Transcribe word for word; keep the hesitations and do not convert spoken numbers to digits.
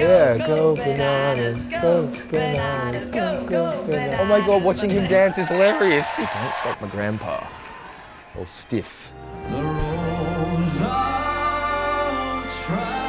Yeah, go bananas, go bananas, go, go bananas. Oh my God, watching him dance is hilarious. He danced like my grandpa, all stiff. The Rose of Tralee.